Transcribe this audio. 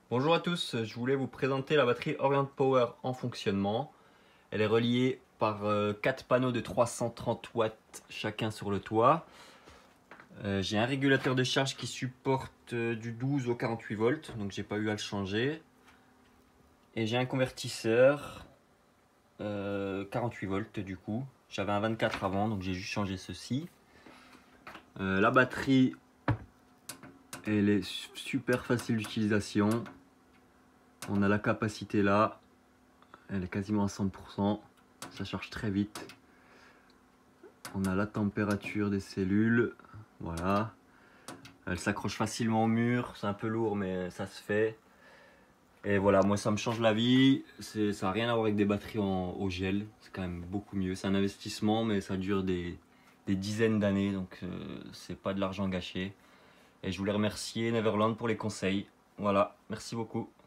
Bonjour à tous, je voulais vous présenter la batterie Orient Power en fonctionnement. Elle est reliée par 4 panneaux de 330 watts chacun sur le toit. J'ai un régulateur de charge qui supporte du 12 au 48 volts, donc j'ai pas eu à le changer. Et j'ai un convertisseur 48 volts du coup. J'avais un 24 avant, donc j'ai juste changé ceci. La batterie, elle est super facile d'utilisation. On a la capacité là, elle est quasiment à 100%, ça charge très vite. On a la température des cellules, voilà. Elle s'accroche facilement au mur, c'est un peu lourd mais ça se fait. Et voilà, moi ça me change la vie, ça n'a rien à voir avec des batteries au gel, c'est quand même beaucoup mieux. C'est un investissement mais ça dure des dizaines d'années, donc c'est pas de l'argent gâché. Et je voulais remercier Neverland pour les conseils. Voilà, merci beaucoup.